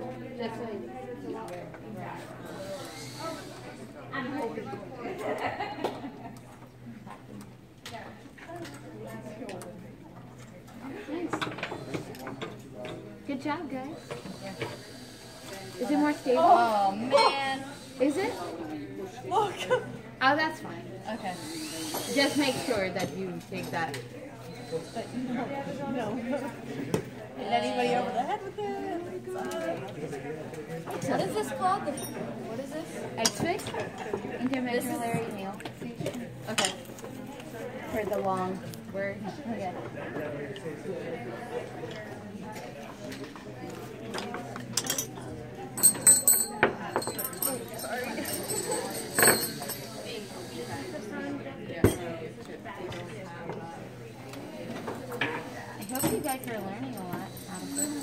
That's what I'm hoping. Nice. Good job, guys. Is it more stable? Oh, man. Is it? Look. Oh, that's fine. Okay. Just make sure that you take that. No. Hit anybody over the head with it? What is this called? What is this? X-fix? Intermedullary nail fixation. Okay. For the long word. Okay. I hope you guys are learning a lot out of this.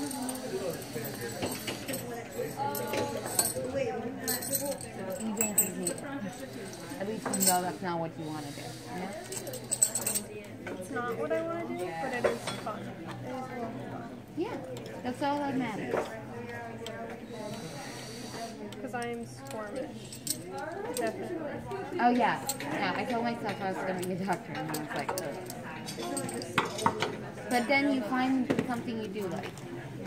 Even if you hate it. At least you know that's not what you want to do. Yeah? It's not what I want to do, but it is fun. It is a lot of fun. Yeah, that's all that matters. Because I am squirmish. Definitely. Oh yeah, yeah. I told myself I was going to be a doctor, and I was like, ugh. But then you find something you do like.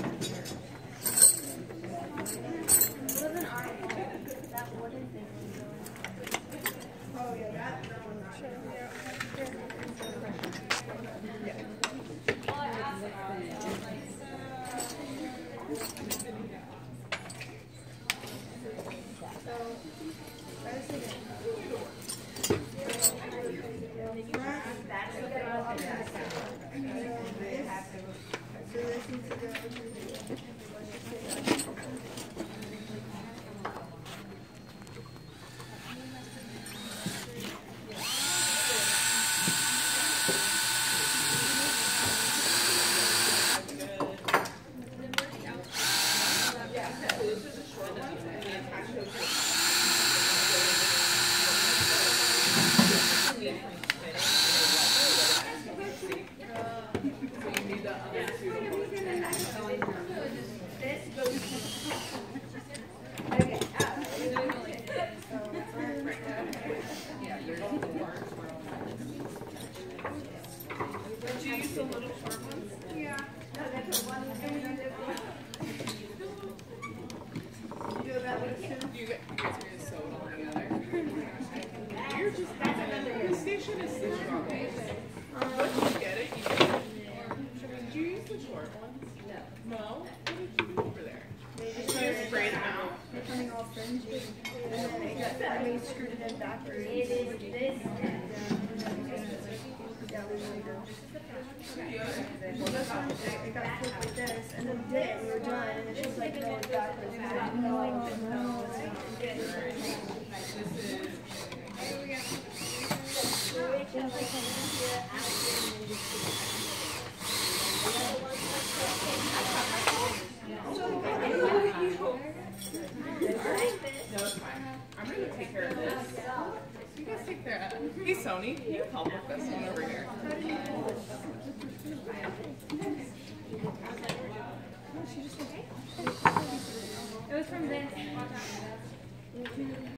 Did you use the little short ones? Yeah. You guys are gonna sew it all together. You're just this station is so strong. Once you get it, you get it. Did you use the short ones? No. No? What did you do over there? Just spray them out. They're coming all fringy. And then I screwed it in backwards. It got flipped like this, and then did it, we were done, and it's just like going backwards. It's like, no, no. No, it's fine. I'm going to take care of this. You guys take care of it. Hey, Sony, can you help with this one over here? It was from this.